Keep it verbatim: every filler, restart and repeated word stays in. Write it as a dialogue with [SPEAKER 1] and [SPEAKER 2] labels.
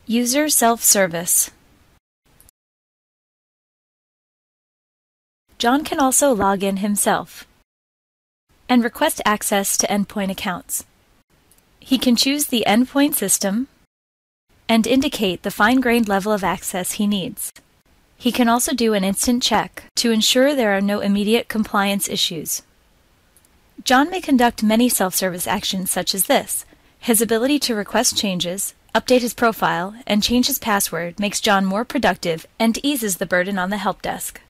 [SPEAKER 1] User self-service. John can also log in himself and request access to endpoint accounts. He can choose the endpoint system and indicate the fine-grained level of access he needs. He can also do an instant check to ensure there are no immediate compliance issues. John may conduct many self-service actions such as this. His ability to request changes, update his profile, and change his password makes John more productive and eases the burden on the help desk.